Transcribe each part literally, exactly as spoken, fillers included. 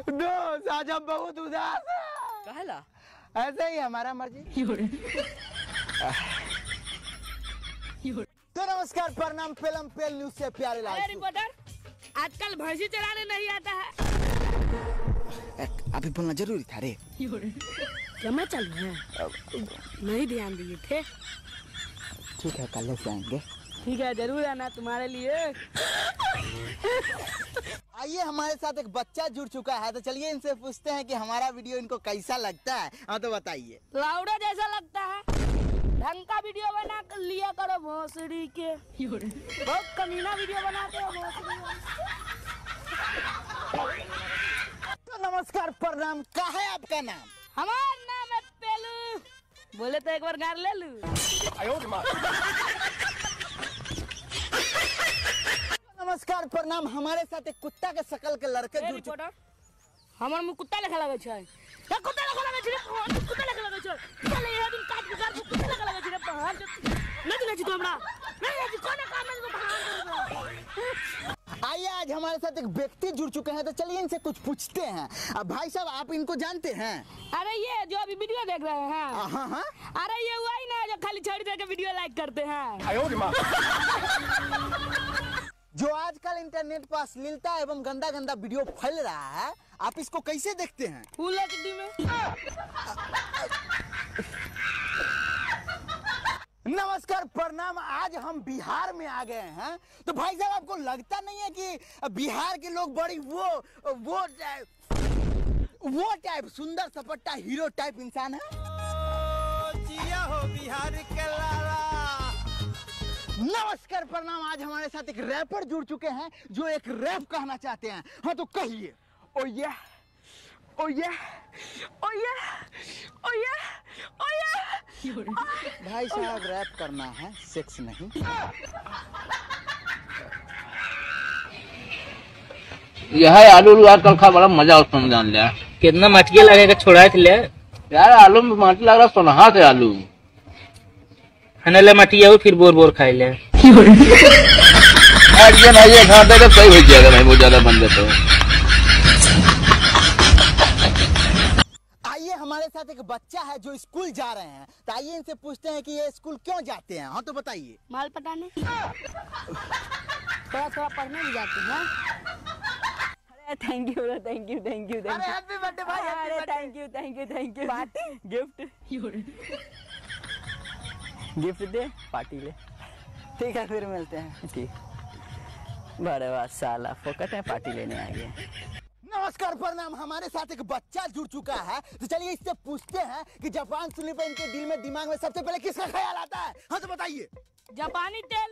दोस्त आज हम बहुत उदास हैं। कहला ऐसे ही हमारा मर्जी। तो नमस्कार, प्रणाम, फिल्म पेल न्यूज से प्यारे लाल। अरे रिपोर्टर, आजकल भैंसी चलाने नहीं आता है। अभी बोलना जरूरी था रे। क्या मैं चल रहा है? नहीं ध्यान दिए थे। ठीक है, कल से आएंगे। ठीक है, जरूर आना तुम्हारे लिए। आइए, हमारे साथ एक बच्चा जुड़ चुका है, तो चलिए इनसे पूछते हैं कि हमारा वीडियो इनको कैसा लगता है। हाँ तो बताइए। लाउडा जैसा लगता है। ढंग का वीडियो बना कर लिया करो भोसड़ी के। बहुत कमीना वीडियो बनाते हो भोसड़ी। तो नमस्कार, प्रणाम, क्या है आपका नाम? हमारा नाम है पेलू। बोले तो एक बार गार ले लूं। नमस्कार, प्रणाम, हमारे साथ एक कुत्ता के शकल के लड़के जुड़ चुके। हमार मुंह कुत्ता लेखा लगे छै। या कुत्ता लेखा लगे छै, कुत्ता लेखा लगे छै। चले ये दिन काट के काट कुत्ता लेखा लगे छै रे पहाड़। नहीं नहीं छी तो हमरा नहीं नहीं कोने काम में पहाड़। आइए, आज हमारे साथ एक व्यक्ति जुड़ चुके हैं, तो चलिए इनसे कुछ पूछते हैं। अब भाई साहब, आप इनको जानते हैं? अरे ये जो अभी वीडियो देख रहे हैं। हाँ हाँ। अरे ये वही ना जो खाली छड़ी दे के वीडियो लाइक करते हैं। जो आजकल इंटरनेट पर अश्लीलता एवं गंदा गंदा वीडियो फैल रहा है, आप इसको कैसे देखते हैं? फुल एचडी में। नमस्कार, प्रणाम, आज हम बिहार में आ गए हैं। तो भाई साहब, आपको लगता नहीं है कि बिहार के लोग बड़ी वो वो टाइप वो टाइप सुंदर सपट्टा हीरो टाइप इंसान है? जिया हो बिहार के लाला। नमस्कार, प्रणाम, आज हमारे साथ एक रैपर जुड़ चुके हैं जो एक रैप कहना चाहते हैं। हाँ तो कहिए। ओ ये ओ ये ओ ये ओ ये ओ ये। भाई साहब, रैप करना है, सेक्स नहीं। यह आलू आजकल खा बड़ा मजा उसमें जान लिया। कितना मटके लगेगा छोड़ा के लिए यार, आलू में माटी लग रहा सोनहा से आलू हनले मटिया फिर बोर बोर खाई ले। एक्शन है ये, खाते तो सही हो जाएगा भाई, बहुत ज्यादा बन जाता है। आइए, हमारे साथ एक बच्चा है जो स्कूल जा रहे हैं, तो आइए इनसे पूछते हैं कि ये स्कूल क्यों जाते हैं। हाँ तो बताइए। माल पटाने। थोड़ा थोड़ा पढ़ने भी जाते हैं। अरे thank you thank you thank you अरे हैप्पी बर्थडे भाई। अरे thank you thank you thank you. Gift gift दे, पार्टी ले। ठीक है, फिर मिलते हैं। ठीक। बड़े बात साला फोकट है, पार्टी लेने आ गए। नमस्कार, प्रणाम, हमारे साथ एक बच्चा जुड़ चुका है, तो चलिए इससे पूछते हैं कि जापान सुनने पर इनके दिल में दिमाग में सबसे पहले किसका ख्याल आता है। हाँ तो बताइए। जापानी तेल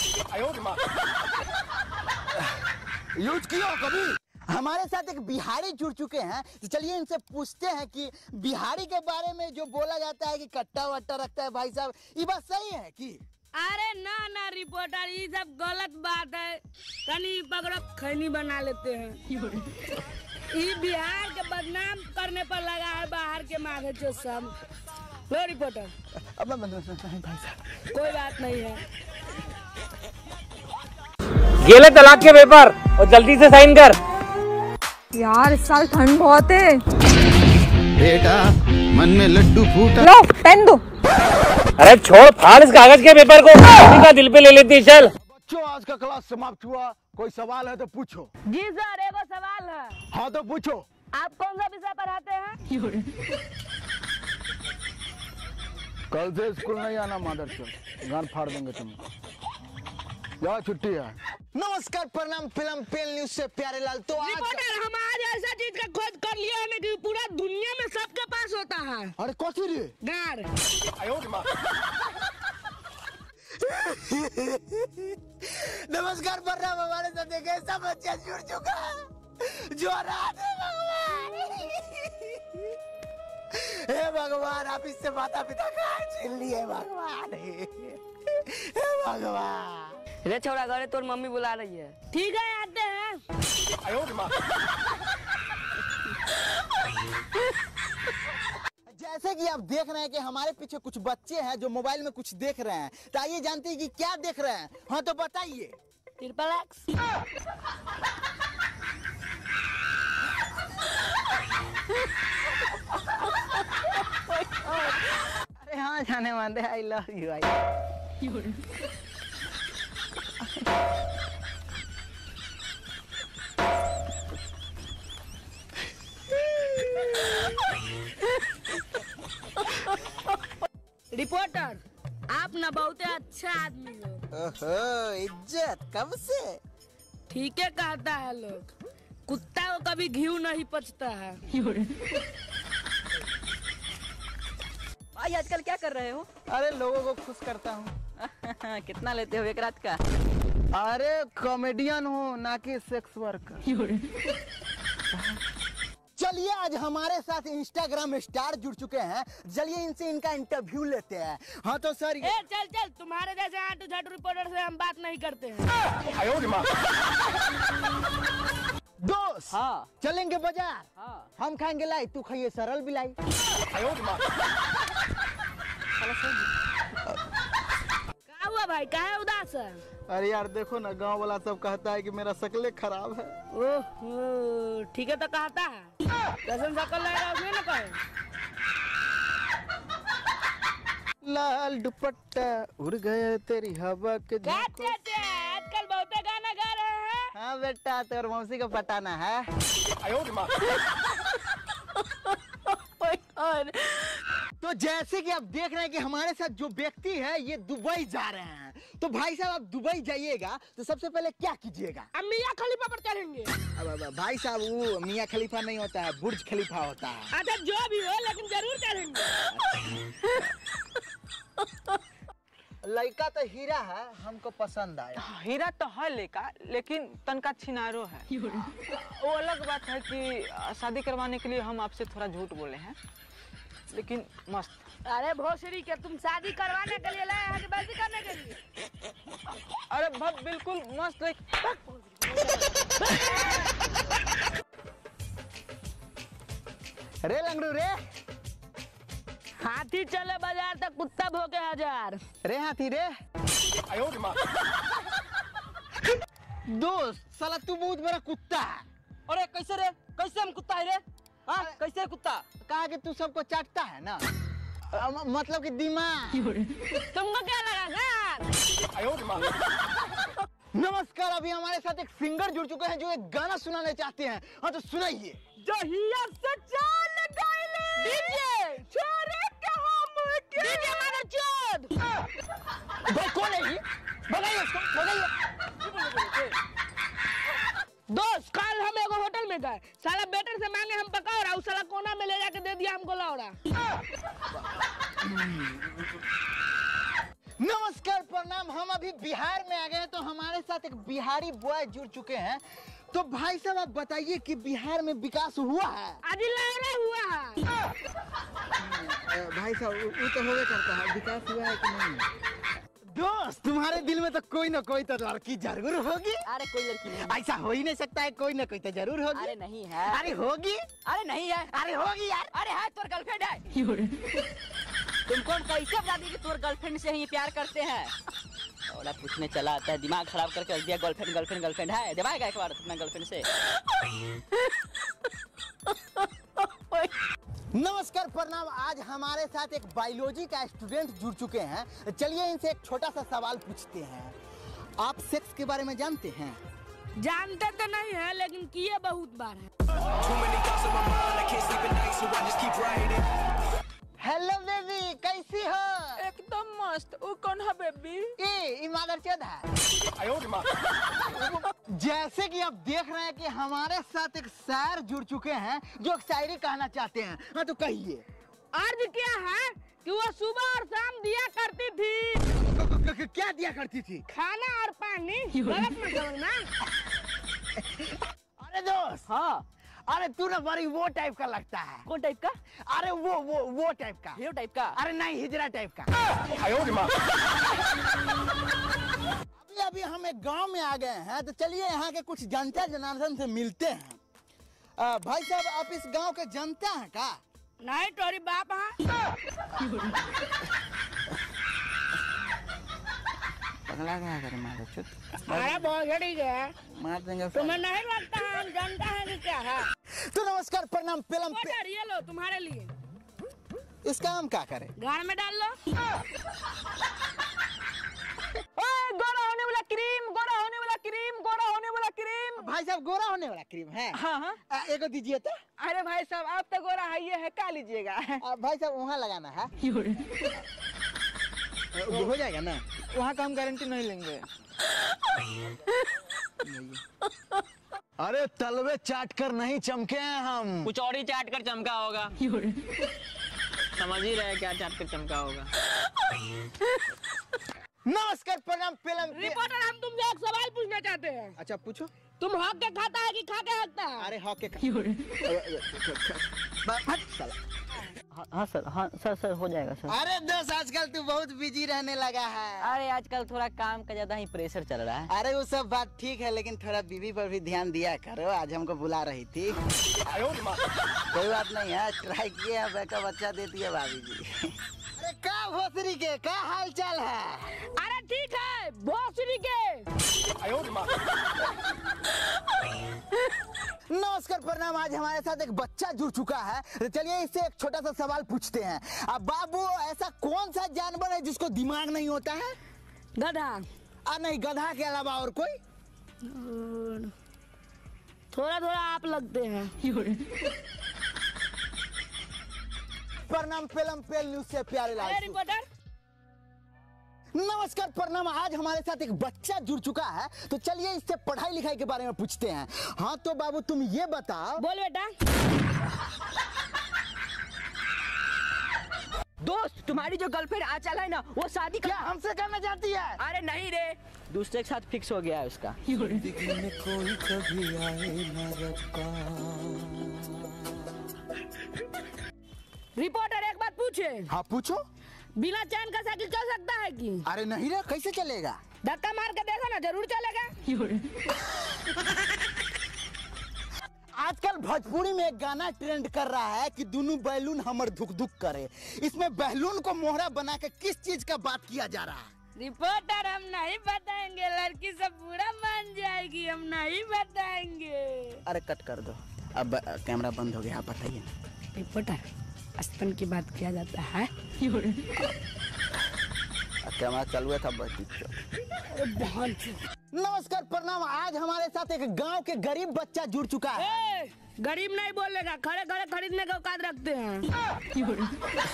यूज किया कभी? हमारे साथ एक बिहारी जुड़ चुके हैं, तो चलिए इनसे पूछते हैं कि बिहारी के बारे में जो बोला जाता है कि कट्टा वट्टा रखता है, भाई साहब ये बात सही है कि? अरे ना ना रिपोर्टर, ये सब गलत बात है। कनी पकड़ो खैनी बना लेते हैं। ये बिहार के बदनाम करने पर लगा है बाहर के माथे जो सब। लो रिपोर्टर, अब मैं बंद भाई साहब, कोई बात नहीं है। गेले तलाक के पेपर और जल्दी से साइन कर। यार इस साल ठंड बहुत है। बेटा मन में लड्डू फूटा। लो पेन दो। अरे छोड़, फाड़ इस कागज के पेपर को, का दिल पे ले लेती। चल बच्चों, आज का क्लास समाप्त हुआ। कोई सवाल है तो पूछो। जी सर, एगो सवाल है। हाँ तो पूछो। आप कौन सा विषय पढ़ाते हैं? कल से स्कूल नहीं आना मादर चोद, गान फाड़ देंगे तुम। जाओ, छुट्टी है। नमस्कार, प्रणाम, फिल्म पेल न्यूज से प्यारे लाल। तो आज रिपोर्टर, हम आज ऐसा चीज का खोज कर लिया है कि पूरा दुनिया में सबके पास होता है। अरे कौन रे? गार। नमस्कार, प्रणाम, हमारे साथ एक ऐसा बच्चा जुड़ चुका है जो रात है। भगवान हे भगवान, आप इससे माता पिता का छीन लिए भगवान। हे भगवान। रे छोड़ा, घरे तोर मम्मी बुला रही है। ठीक है, आते हैं। जैसे कि आप देख रहे हैं कि हमारे पीछे कुछ बच्चे हैं जो मोबाइल में कुछ देख रहे हैं, तो आइए जानते हैं कि क्या देख रहे हैं। हाँ तो बताइए। Triple X. मानदे I love you I reporter, आप ना बहुत अच्छा आदमी हो। ओहो, इज्जत कब से? ठीक है कहता है लोग, कुत्ता को कभी घी नहीं पचता है। भाई आजकल क्या कर रहे हो? अरे लोगों को खुश करता हूँ। कितना लेते हो एक रात का? अरे कॉमेडियन हूँ ना कि सेक्स वर्कर। चलिए आज हमारे साथ इंस्टाग्राम स्टार जुड़ चुके हैं, चलिए इनसे इनका इंटरव्यू लेते हैं। हाँ तो सर ए, चल चल तुम्हारे जैसे आटू झाटू रिपोर्टर से हम बात नहीं करते हैं। दोस्त हाँ चलेंगे बाजार, हाँ हम खाएंगे लाई, तू खाइए सरल बिलाई। क्या हुआ भाई, क्या है उदास है? अरे यार देखो ना, गांव वाला सब कहता है कि मेरा शक्लें खराब है। ओहो, ठीक है तो कहता है, कसम शकल लगा उसने ना कहे। लाल दुपट्टा उड़ गया तेरी हवा के क्या झोंकों से। चाहते हैं? आजकल बहुत गाना गा रहे हैं। हाँ बेटा, तेरे मौसी को पटाना है। तो जैसे कि आप देख रहे हैं कि हमारे साथ जो व्यक्ति है ये दुबई जा रहे हैं, तो भाई साहब आप दुबई जाइएगा तो सबसे पहले क्या कीजिएगा? हम मियां खलीफा पर चढ़ेंगे। अब, अब, भाई साहब वो मियां खलीफा नहीं होता है, बुर्ज खलीफा होता है। अच्छा जो भी हो, लेकिन जरूर चढ़ेंगे। लड़का तो हीरा है, हमको पसंद आया। हीरा तो है लेका, लेकिन तनका छिनारो है। वो अलग बात है कि शादी करवाने के लिए हम आपसे थोड़ा झूठ बोले हैं, लेकिन मस्त। अरे भोसड़ी के, तुम शादी करवाने के लिए लाए हैं कि बैसी करने के लिए? अरे भाई बिल्कुल मस्त एक... रे लंगड़ू रे, हाथी चले बाजार तक कुत्ता भोके हजार। रे हाथी रे। दोस्त साला तू बहुत बड़ा कुत्ता है। अरे कैसे रे, कैसे हम कुत्ता है रे? हाँ कैसे कुत्ता? कहा कि तू सबको चाटता है ना, अ, मतलब कि दिमाग। तुमको क्या लगा सर? नमस्कार, अभी हमारे साथ एक सिंगर जुड़ चुके हैं जो एक गाना सुनाने चाहते हैं। हाँ तो सुनाइए। जहिया से चाल गइले डीजे छोरे के हम के डीजे मारो चोद। भाई कौन है ये? भगाइए उसको, भगाइए। दोस्त कल हम एगो होटल में गए, साला बेटर से मांगे हम पकौड़ा, उस साला कोना में ले जाके दे दिया हमको लौड़ा। नमस्कार प्रणाम, हम अभी बिहार में आ गए हैं, तो हमारे साथ एक बिहारी बॉय जुड़ चुके हैं। तो भाई साहब आप बताइए कि बिहार में विकास हुआ है? आज लौड़ा हुआ है। अ, भाई साहब वो तो होवे करता है, विकास हुआ है कि नहीं? दोस्त तुम्हारे दिल में तो कोई ना कोई तो लड़की जरूर होगी। अरे कोई लड़की नहीं। ऐसा हो ही नहीं सकता है, कोई ना कोई तो जरूर होगी। अरे नहीं है। अरे होगी। अरे नहीं है। अरे होगी यार। अरे है, तोर गर्लफ्रेंड है। तुमको हम कैसे बता दी कि तोर गर्लफ्रेंड से ही प्यार करते हैं? और पूछने चला आता है, दिमाग खराब करके रख दिया। गर्लफ्रेंड गर्लफ्रेंड गर्लफ्रेंड है, दिमाग एक बार अपना गर्लफ्रेंड से। नमस्कार प्रणाम, आज हमारे साथ एक बायोलॉजी का स्टूडेंट जुड़ चुके हैं। चलिए इनसे एक छोटा सा सवाल पूछते हैं। आप सेक्स के बारे में जानते हैं? जानते तो नहीं है, लेकिन किए बहुत बार है। हेलो बेबी, कैसी हो? एकदम मस्त। वो कौन है बेबी? ए मदरचोद है। जैसे कि आप देख रहे हैं कि हमारे साथ एक शायर जुड़ चुके हैं जो एक शायरी कहना चाहते हैं। हाँ तो कहिए। अर्ज क्या है कि वो सुबह और शाम दिया करती थी। क्या दिया करती थी? खाना और पानी। गलत मत समझना। अरे दोस्त, हाँ अरे तू ना बड़ी वो टाइप का लगता है। कौन टाइप का? अरे वो वो वो टाइप का, हीरो टाइप का? अरे नहीं हिजरा टाइप का। अभी अभी हम एक गांव में आ गए हैं, तो चलिए यहाँ के कुछ जनता जनार्दन से मिलते हैं। आ, भाई साहब आप इस गांव के जनता हैं का? नहीं तोरी बाप है। पगला क्या करे मारे चुत, अरे बहुत घड़ी गया, मार देंगे। तुम्हें नहीं लगता है हम जानता है कि क्या है? तो नमस्कार प्रणाम पेलम पे। ये लो तुम्हारे लिए। इसका हम क्या करें? घर में डाल लो। ओए, गोरा होने वाला क्रीम, गोरा होने वाला क्रीम, गोरा होने वाला क्रीम। भाई साहब गोरा होने वाला क्रीम है? हाँ हाँ। आ, एगो दीजिए तो। अरे भाई साहब आप तो गोरा है, ये है, का लीजिएगा? आ, भाई साहब वहाँ लगाना है, हो जाएगा ना? वहाँ का हम गारंटी नहीं लेंगे। अरे तलवे चाट कर नहीं चमके हैं हम। कुछ और ही चाट कर चमका होगा। समझ ही रहे क्या चाट कर चमका होगा। नमस्कार प्रणाम फिल्म। रिपोर्टर हम तुमसे एक सवाल पूछना चाहते हैं। अच्छा पूछो। तुम हक के खाता है कि खा के हकता है? अरे हॉक के हाँ सर, हाँ सर सर हो जाएगा सर। अरे दोस्त आजकल तू बहुत बिजी रहने लगा है। अरे आजकल थोड़ा काम का ज्यादा ही प्रेशर चल रहा है। अरे वो सब बात ठीक है, लेकिन थोड़ा बीवी पर भी ध्यान दिया करो। आज हमको बुला रही थी। कोई बात नहीं है, ट्राई किए हैं, बेटा बच्चा देती है भाभी जी। अरे का भोसरी के का हाल चाल है? अरे ठीक है भोसड़ी के। नमस्कार प्रणाम। आज हमारे साथ एक बच्चा जुड़ चुका है, तो चलिए इससे एक छोटा सा सवाल पूछते हैं। अब बाबू, ऐसा कौन सा जानवर है जिसको दिमाग नहीं होता है? गधा। आ नहीं, गधा के अलावा और कोई? थोड़ा थोड़ा आप लगते हैं। प्रणाम फिल्म पेल न्यूज से प्यारे अरे लाल। रिपोर्टर। नमस्कार प्रणाम। आज हमारे साथ एक बच्चा जुड़ चुका है, तो चलिए इससे पढ़ाई लिखाई के बारे में पूछते हैं। हाँ तो बाबू तुम ये बताओ। बोल बेटा। दोस्त, तुम्हारी जो गर्लफ्रेंड आंचल है ना, वो शादी क्या हमसे करना चाहती है? अरे नहीं रे, दूसरे के साथ फिक्स हो गया है उसका। रिपोर्टर एक बात पूछे। हाँ पूछो। बिना चैन का साइकिल चल सकता है कि? अरे नहीं रे, कैसे चलेगा? धक्का मार के देखो ना, जरूर चलेगा। आजकल भोजपुरी में एक गाना ट्रेंड कर रहा है कि दोनों बैलून हमर धुक धुक करे। इसमें बैलून को मोहरा बना के किस चीज का बात किया जा रहा है? रिपोर्टर हम नहीं बताएंगे, लड़की सब पूरा मान जाएगी, हम नहीं बताएंगे। अरे कट कर दो, अब कैमरा बंद हो गया, आप बताइए। रिपोर्टर, स्तन की बात किया जाता है। कैमरा चालू है था। नमस्कार प्रणाम। आज हमारे साथ एक गांव के गरीब बच्चा जुड़ चुका है। ए, गरीब नहीं बोलेगा, खड़े खड़े खरीदने का औकात रखते हैं।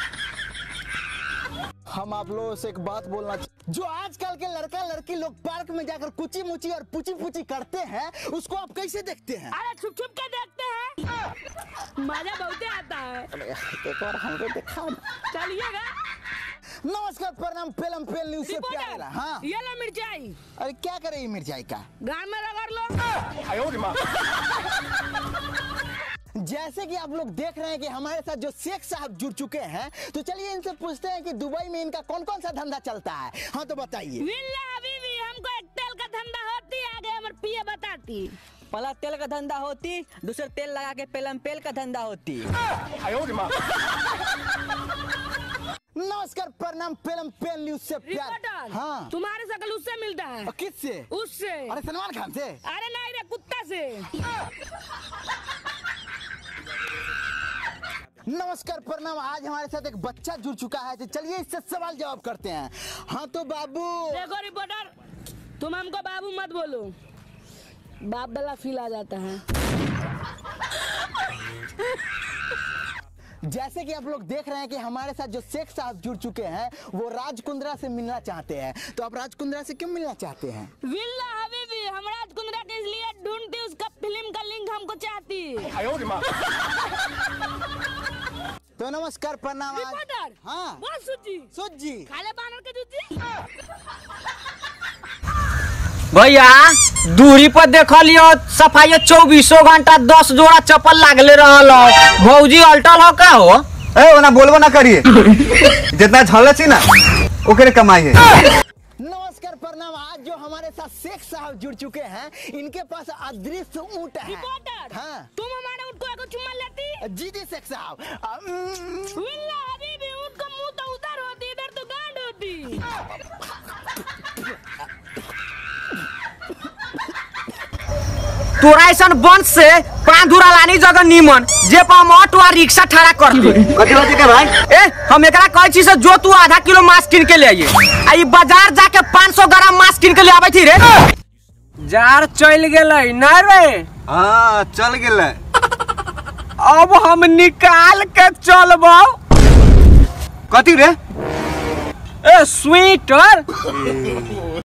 हम आप लोगों से एक बात बोलना, जो आजकल के लड़का लड़की लोग पार्क में जाकर कुची मुची और पुची पुची करते हैं, उसको आप कैसे देखते हैं? अरे छुप छुप के देखते हैं, मजा बहुत आता है। एक बार हमको दिखा। चलिएगा। नमस्कार प्रणाम फिल्म पेल न्यूज से प्यारे लाल। हाँ ये लो मिर्चाई। अरे क्या करे ये मिर्चाई का? गाल में रगड़ लो। जैसे कि आप लोग देख रहे हैं कि हमारे साथ जो शेख साहब जुड़ चुके हैं, तो चलिए इनसे पूछते हैं कि दुबई में इनका कौन कौन सा धंधा चलता है। हाँ तो बताइए। विल्ला हबीबी, हमको एक तेल का धंधा होती, आगे हमारे पिए बताती। पहला तेल का धंधा होती, दूसरा तेल लगा के पेलम पेल का धंधा होती। नमस्कार प्रणाम फिल्म पेल न्यूज से प्यार। रिपोर्टर, हाँ तुम्हारी शकल उससे मिलता है। और किससे? उससे। अरे सलमान खान से। अरे नहीं रे, कुत्ता से। नमस्कार प्रणाम। आज हमारे साथ एक बच्चा जुड़ चुका है, तो चलिए इससे सवाल जवाब करते हैं। हाँ तो बाबू। देखो रिपोर्टर, तुम हमको बाबू मत बोलो, बाप वाला फील आ जाता है। जैसे कि आप लोग देख रहे हैं कि हमारे साथ जो शेख साहब जुड़ चुके हैं, वो राज कुंद्रा से मिलना चाहते हैं। तो आप राज कुंद्रा से क्यों मिलना चाहते हैं? विल्ला हबीबी, हम राज कुंद्रा के इसलिए ढूंढती, उसका फिल्म का लिंक हमको चाहती। तो नमस्कार प्रणाम। आज रिपोर्टर, हाँ बोल सुजी, सुजी खाले बानर के जूती। भैया दूरी पर देख लियो, सफाई चौबीसों घंटा दस जोड़ा चप्पल लागले रहल। भौजी अल्टल हो का हो? ए ओना बोलबो ना करिए। जितना झले छी ना ओकरे कमाई है। नमस्कार प्रणाम। आज जो हमारे साथ शेख साहब जुड़ चुके हैं, इनके पास अदृश्य ऊँट है। रिपोर्टर, हाँ तुम हमारे ऊँट को एक चुम्मा लेती। जी जी शेख साहब। विल्ला हबीबी, ऊँट का मुंह तो उधर होती, इधर तो गांड होती। तोरा ऐसा वंश से पांच धुरा लानी जगह नीमन जे पा हम ऑटो आ रिक्शा ठहरा करते। कथी बात के भाई? ए हम एकरा कहै छी से जो तू आधा किलो मांस किन के ले आइए आ ई बाजार जाके पाँच सौ ग्राम मांस किन के ले आबै थी रे। जार चल गेलै ना रे? हां चल गेलै। अब हम निकाल के चलबो। कथी रे? ए स्वेटर।